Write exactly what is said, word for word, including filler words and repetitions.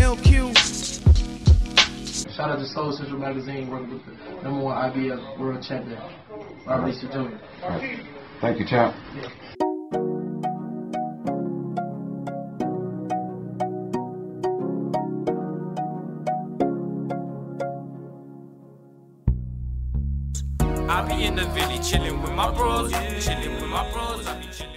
L Q. Shout out to Soul Central Magazine, working with the number one I B F World Champion, Robert Easter Junior Right. Thank you, champ. Yeah. I be in the village chillin' with my bros, chillin' with my bros, I be chillin'.